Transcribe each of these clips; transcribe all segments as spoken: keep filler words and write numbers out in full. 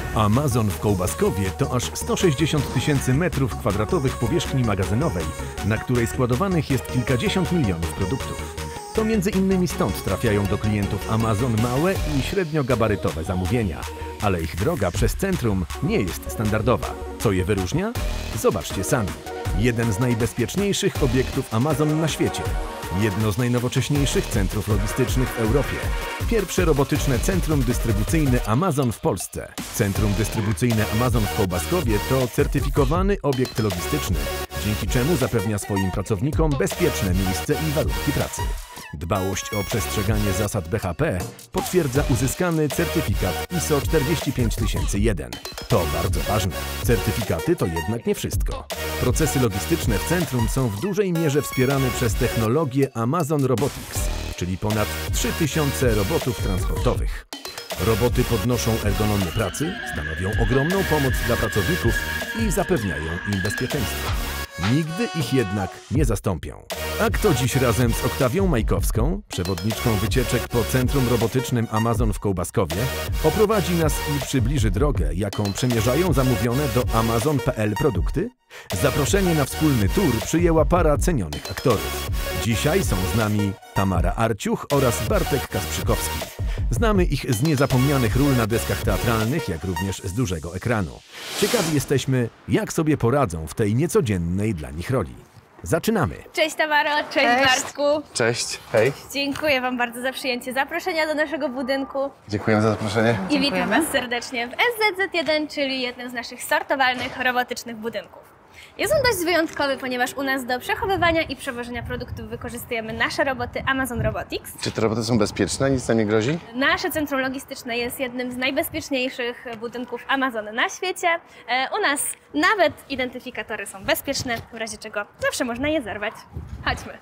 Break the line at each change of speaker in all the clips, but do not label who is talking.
Amazon w Kołbaskowie to aż sto sześćdziesiąt tysięcy metrów kwadratowych powierzchni magazynowej, na której składowanych jest kilkadziesiąt milionów produktów. To między innymi stąd trafiają do klientów Amazon małe i średniogabarytowe zamówienia, ale ich droga przez centrum nie jest standardowa. Co je wyróżnia? Zobaczcie sami. Jeden z najbezpieczniejszych obiektów Amazon na świecie. Jedno z najnowocześniejszych centrów logistycznych w Europie. Pierwsze robotyczne centrum dystrybucyjne Amazon w Polsce. Centrum dystrybucyjne Amazon w Kołbaskowie to certyfikowany obiekt logistyczny, dzięki czemu zapewnia swoim pracownikom bezpieczne miejsce i warunki pracy. Dbałość o przestrzeganie zasad B H P potwierdza uzyskany certyfikat I S O czterdzieści pięć tysięcy jeden. To bardzo ważne. Certyfikaty to jednak nie wszystko. Procesy logistyczne w centrum są w dużej mierze wspierane przez technologię Amazon Robotics, czyli ponad trzy tysiące robotów transportowych. Roboty podnoszą ergonomię pracy, stanowią ogromną pomoc dla pracowników i zapewniają im bezpieczeństwo. Nigdy ich jednak nie zastąpią. A kto dziś razem z Oktawią Majkowską, przewodniczką wycieczek po Centrum Robotycznym Amazon w Kołbaskowie, oprowadzi nas i przybliży drogę, jaką przemierzają zamówione do amazon kropka p l produkty? Zaproszenie na wspólny tour przyjęła para cenionych aktorów. Dzisiaj są z nami Tamara Arciuch oraz Bartek Kasprzykowski. Znamy ich z niezapomnianych ról na deskach teatralnych, jak również z dużego ekranu. Ciekawi jesteśmy, jak sobie poradzą w tej niecodziennej dla nich roli. Zaczynamy!
Cześć Tamaro, cześć, cześć Bartku.
Cześć, hej.
Dziękuję Wam bardzo za przyjęcie zaproszenia do naszego budynku.
Dziękujemy za zaproszenie.
I witam Was serdecznie w S Z Z jeden, czyli jednym z naszych sortowalnych, robotycznych budynków. Jest on dość wyjątkowy, ponieważ u nas do przechowywania i przewożenia produktów wykorzystujemy nasze roboty Amazon Robotics.
Czy te roboty są bezpieczne? Nic nam nie grozi?
Nasze centrum logistyczne jest jednym z najbezpieczniejszych budynków Amazon na świecie. U nas nawet identyfikatory są bezpieczne, w razie czego zawsze można je zerwać. Chodźmy.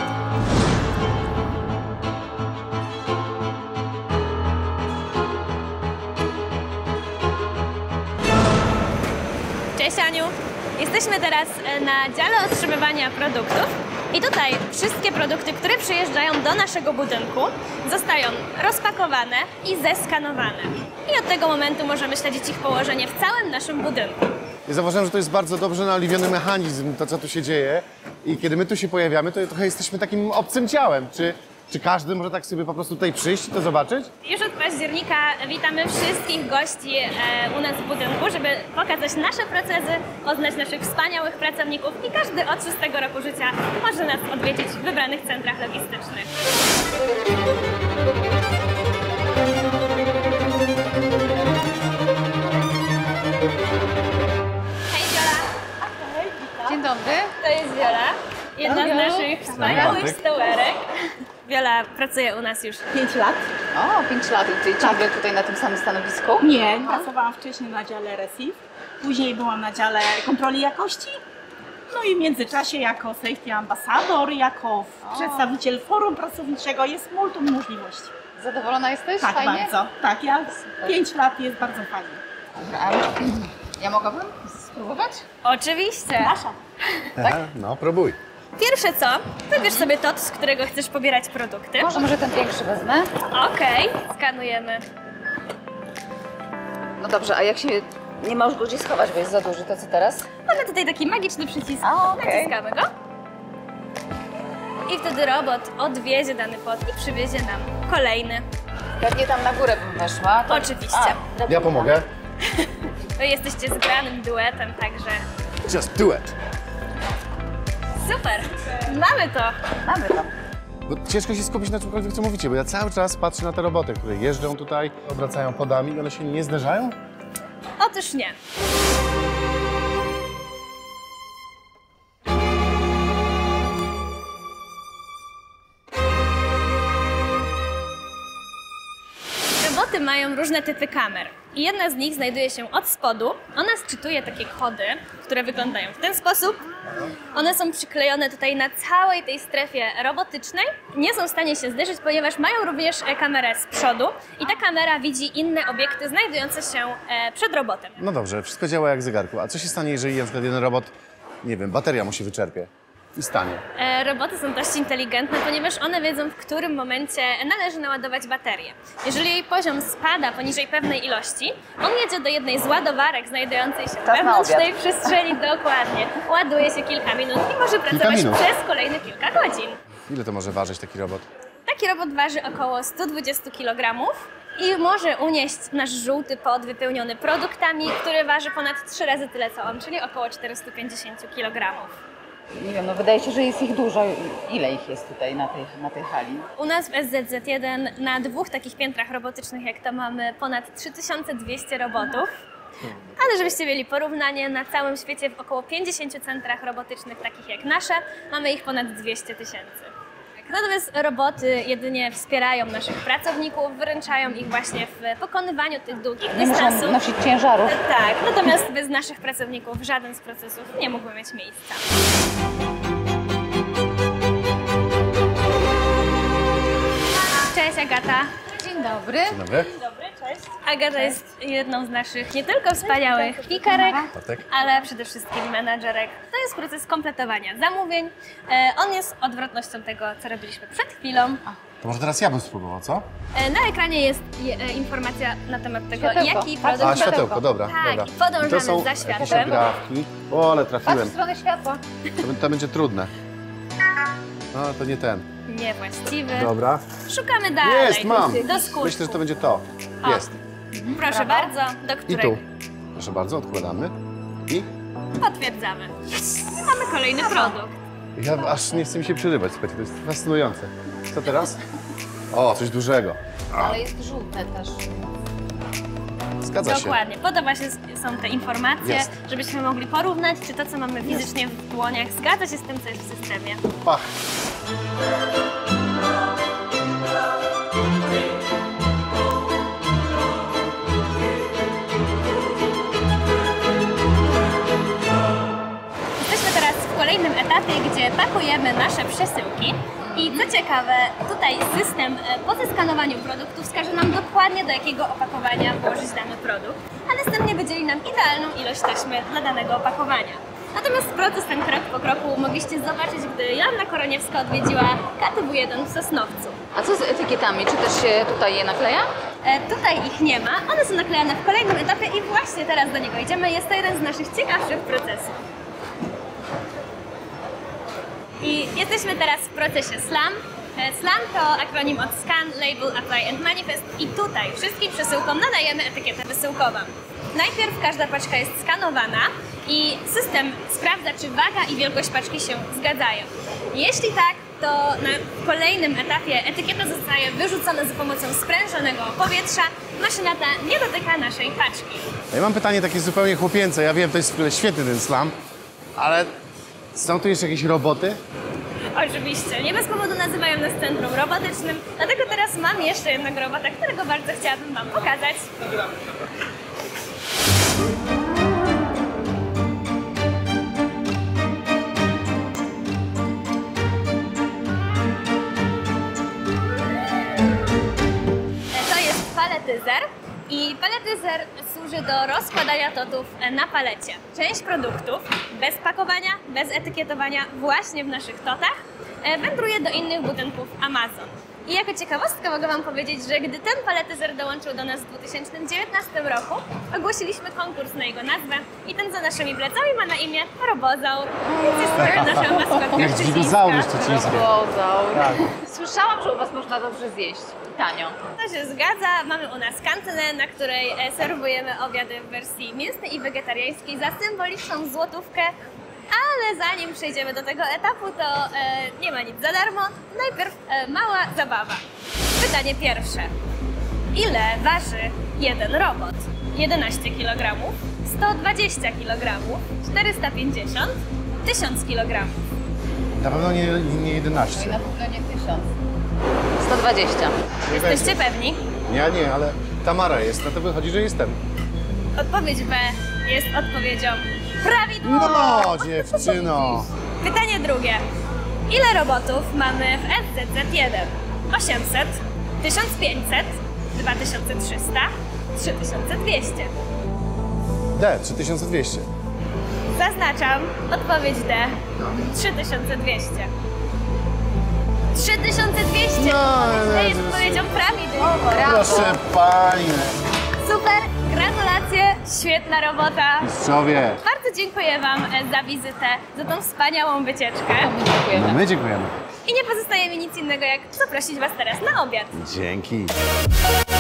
Cześć Aniu! Jesteśmy teraz na dziale otrzymywania produktów i tutaj wszystkie produkty, które przyjeżdżają do naszego budynku, zostają rozpakowane i zeskanowane. I od tego momentu możemy śledzić ich położenie w całym naszym budynku.
Ja zauważyłem, że to jest bardzo dobrze naoliwiony mechanizm, to co tu się dzieje. I kiedy my tu się pojawiamy, to trochę jesteśmy takim obcym ciałem. Czy, czy każdy może tak sobie po prostu tutaj przyjść i to zobaczyć?
Już od października witamy wszystkich gości e, u nas w budynku, żeby pokazać nasze procesy, poznać naszych wspaniałych pracowników i każdy od szóstego roku życia może nas odwiedzić w wybranych centrach logistycznych. Hej Wiola!
Hej, dzień dobry.
To jest Wiola, jedna z naszych wspaniałych stołerek. Wiola pracuje u nas już
pięć lat.
O, pięć lat. Czyli ciągle tutaj na tym samym stanowisku?
Nie, pracowałam wcześniej na dziale Receive, później byłam na dziale kontroli jakości, no i w międzyczasie jako safety ambassador, jako o. przedstawiciel forum pracowniczego jest multum możliwości.
Zadowolona jesteś?
Tak,
fajnie?
bardzo. Tak, ja pięć lat jest bardzo fajnie.
Dobra, ja mogłabym spróbować?
Oczywiście.
Nasza.
Tak? No, próbuj.
Pierwsze co, wybierz sobie tot, z którego chcesz pobierać produkty.
Może, może ten większy wezmę?
Okej, okay, skanujemy.
No dobrze, a jak się nie możesz go gdzieś schować, bo jest za duży, to co teraz?
Mamy tutaj taki magiczny przycisk,
A, okay.
naciskamy go. I wtedy robot odwiezie dany pot i przywiezie nam kolejny.
Pewnie tam na górę bym weszła. To...
Oczywiście.
A,
ja pomogę.
Wy jesteście zgranym duetem, także...
Just do it.
Super! Mamy to!
Mamy to.
Bo ciężko się skupić na czymkolwiek, co mówicie, bo ja cały czas patrzę na te roboty, które jeżdżą tutaj, obracają podami i one się nie zderzają?
Otóż nie. Roboty mają różne typy kamer i jedna z nich znajduje się od spodu. Ona sczytuje takie kody, które wyglądają w ten sposób. One są przyklejone tutaj na całej tej strefie robotycznej. Nie są w stanie się zderzyć, ponieważ mają również kamerę z przodu i ta kamera widzi inne obiekty znajdujące się przed robotem.
No dobrze, wszystko działa jak w zegarku. A co się stanie, jeżeli na przykład jeden robot, nie wiem, bateria mu się wyczerpie? i stanie.
E, roboty są dość inteligentne, ponieważ one wiedzą, w którym momencie należy naładować baterię. Jeżeli jej poziom spada poniżej pewnej ilości, on jedzie do jednej z ładowarek znajdującej się
na
wewnątrz
obiad.
tej przestrzeni dokładnie. Ładuje się kilka minut i może pracować
minut.
przez kolejne kilka godzin.
Ile to może ważyć taki robot?
Taki robot waży około sto dwadzieścia kilogramów i może unieść nasz żółty pod wypełniony produktami, który waży ponad trzy razy tyle co on, czyli około czterysta pięćdziesiąt kilogramów.
Nie wiem, no wydaje się, że jest ich dużo. Ile ich jest tutaj na tej, na tej hali?
U nas w S Z Z jeden na dwóch takich piętrach robotycznych jak to mamy ponad trzy tysiące dwieście robotów. Ale żebyście mieli porównanie, na całym świecie w około pięćdziesięciu centrach robotycznych takich jak nasze mamy ich ponad dwieście tysięcy. Natomiast roboty jedynie wspierają naszych pracowników, wyręczają ich właśnie w pokonywaniu tych długich
Nie muszą
dystansów.
nosić ciężarów.
Tak, natomiast bez naszych pracowników żaden z procesów nie mógłby mieć miejsca. Cześć Agata.
Dzień dobry.
Dzień dobry.
Dobry, cześć. Agata jest jedną z naszych nie tylko wspaniałych pikarek,
Bartek.
ale przede wszystkim menadżerek. To jest proces kompletowania zamówień. E, on jest odwrotnością tego, co robiliśmy przed chwilą.
To może teraz ja bym spróbował, co?
E, na ekranie jest je, e, informacja na temat tego,
Światełko.
jaki
A,
produkt
A,
ma.
światełko, dobra,
Tak,
dobra.
i podążamy
I to są
za
jakieś
światłem.
ograwki. O, ale
Patrz w
trafiłem.
stronę światła.
To, b- to będzie trudne. No, to nie ten.
Niewłaściwy.
Dobra.
Szukamy dalej.
Jest, mam.
Do skutku.
Myślę, że to będzie to.
O.
Jest.
Proszę
Brawo.
bardzo, do
I
którego
tu. Proszę bardzo, odkładamy. I
potwierdzamy. I mamy kolejny produkt.
ja aż nie chcę mi się przerywać, słuchajcie, to jest fascynujące. Co teraz? O, coś dużego.
Ale jest żółte też.
Zgadza się.
Dokładnie. Podoba się są te informacje,
Jest.
żebyśmy mogli porównać, czy to, co mamy fizycznie w dłoniach, zgadza się z tym, co jest w systemie.
Pach.
Jesteśmy teraz w kolejnym etapie, gdzie pakujemy nasze przesyłki. I co ciekawe, tutaj system e, po zeskanowaniu produktu wskaże nam dokładnie, do jakiego opakowania włożyć dany produkt, a następnie wydzieli nam idealną ilość taśmy dla danego opakowania. Natomiast proces ten krok po kroku mogliście zobaczyć, gdy Joanna Koroniewska odwiedziła K T W jeden w Sosnowcu.
A co z etykietami? Czy też się tutaj je nakleja?
E, tutaj ich nie ma, one są naklejane w kolejnym etapie i właśnie teraz do niego idziemy. Jest to jeden z naszych ciekawszych procesów. I jesteśmy teraz w procesie SLAM. E, SLAM to akronim od Scan, Label, Apply and Manifest i tutaj wszystkim przesyłkom nadajemy etykietę wysyłkową. Najpierw każda paczka jest skanowana i system sprawdza, czy waga i wielkość paczki się zgadzają. Jeśli tak, to na kolejnym etapie etykieta zostaje wyrzucona za pomocą sprężonego powietrza. Maszyna ta nie dotyka naszej paczki.
Ja mam pytanie takie zupełnie chłopięce. Ja wiem, to jest w ogóle świetny ten slam, ale są tu jeszcze jakieś roboty?
Oczywiście, nie bez powodu nazywają nas centrum robotycznym, dlatego teraz mam jeszcze jednego robota, którego bardzo chciałabym Wam pokazać. To jest paletyzer i paletyzer służy do rozkładania totów na palecie. Część produktów bez pakowania, bez etykietowania właśnie w naszych totach e, wędruje do innych budynków Amazon. I jako ciekawostkę mogę Wam powiedzieć, że gdy ten paletyzer dołączył do nas w dwa tysiące dziewiętnastym roku, ogłosiliśmy konkurs na jego nazwę i ten za naszymi plecami ma na imię Robozaur, więc jest to nasza maskotka
Jak
szczecińska.
dinozaury szczecińskie.
Robozaur.
Tak.
Słyszałam, że u Was można dobrze zjeść. I tanio.
To się zgadza. Mamy u nas kantynę, na której e, serwujemy obiady w wersji mięsnej i wegetariańskiej za symboliczną złotówkę. Ale zanim przejdziemy do tego etapu, to e, nie ma nic za darmo. Najpierw e, mała zabawa. Pytanie pierwsze. Ile waży jeden robot? jedenaście kilogramów, sto dwadzieścia kilogramów, czterysta pięćdziesiąt, tysiąc kilogramów.
Na pewno nie, nie jedenaście.
Na pewno nie tysiąc. sto dwadzieścia.
Jesteście pewni?
Ja nie, ale Tamara jest, na to wychodzi, że jestem.
Odpowiedź B jest odpowiedzią prawidłową.
No, dziewczyno!
Pytanie drugie. Ile robotów mamy w S Z Z jeden? osiemset, tysiąc pięćset, dwa tysiące trzysta, trzy tysiące dwieście.
D, trzy tysiące dwieście.
Zaznaczam odpowiedź D. trzy tysiące dwieście. trzy tysiące dwieście!
No,
To jest
no,
odpowiedzią prawidłową.
Proszę pani.
Super, gratulacje, świetna robota.
Mistrzowie.
Bardzo dziękuję Wam e, za wizytę, za tą wspaniałą wycieczkę.
My dziękujemy.
No my dziękujemy.
I nie pozostaje mi nic innego, jak zaprosić Was teraz na obiad.
Dzięki.